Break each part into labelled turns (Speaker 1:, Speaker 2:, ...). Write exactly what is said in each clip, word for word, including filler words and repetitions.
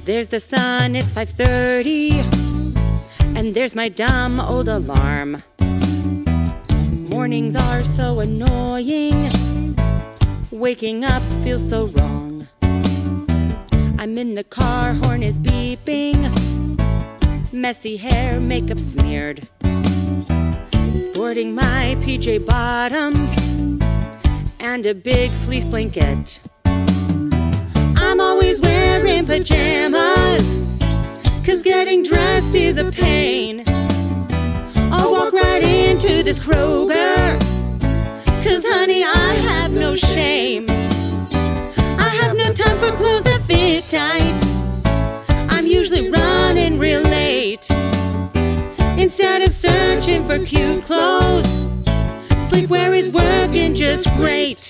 Speaker 1: There's the sun, it's five thirty, and there's my dumb old alarm. Mornings are so annoying, waking up feels so wrong. I'm in the car, horn is beeping, messy hair, makeup smeared, sporting my P J bottoms and a big fleece blanket. I'm always wearing pajamas, 'cause getting dressed is a pain. I'll walk right into this Kroger, 'cause honey, I have no shame. I have no time for clothes that fit tight. I'm usually running real late. Instead of searching for cute clothes, sleepwear is working just great.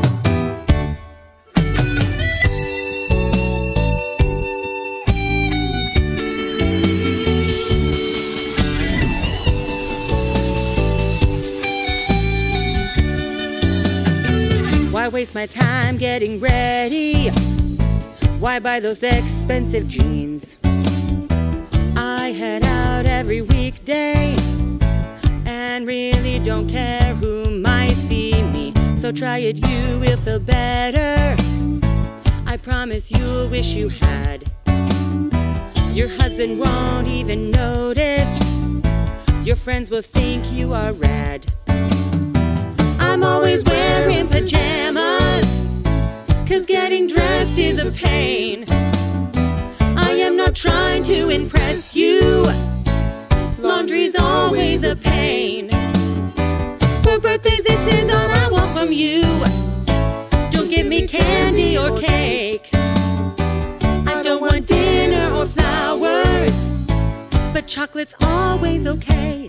Speaker 1: Why waste my time getting ready? Why buy those expensive jeans? I head out every weekday and really don't care who might see me. So try it, you will feel better. I promise you'll wish you had. Your husband won't even notice. Your friends will think you are rad. I'm always wearing pajamas, 'cause getting dressed is a pain. I am not trying to impress you. Laundry's always a pain. For birthdays, this is all I want from you. Don't give me candy or cake. I don't want dinner or flowers, but chocolate's always okay.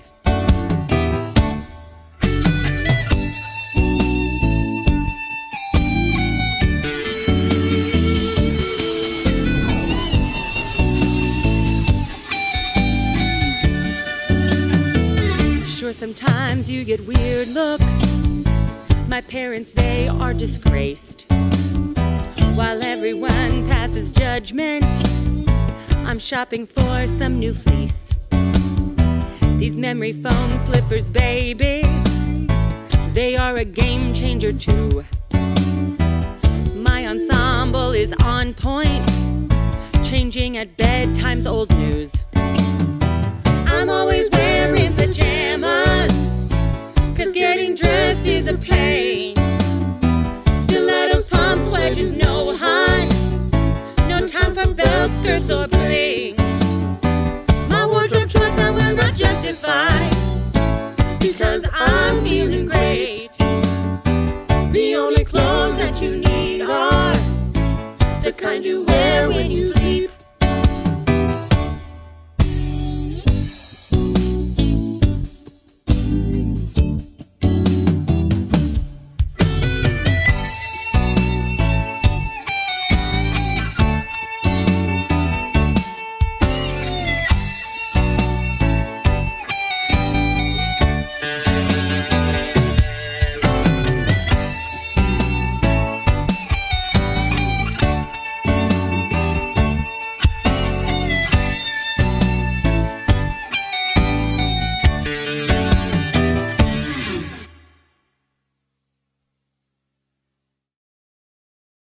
Speaker 1: Sometimes you get weird looks. My parents, they are disgraced. While everyone passes judgment, I'm shopping for some new fleece. These memory foam slippers, baby, they are a game changer too. My ensemble is on point, changing at bedtime's old news. I'm always wearing pajamas, 'cause getting dressed is a pain. Stilettos, pumps, wedges, no high. No time for belt, skirts, or bling. My wardrobe choice I will not justify, because I'm feeling great. The only clothes that you need are the kind you wear when you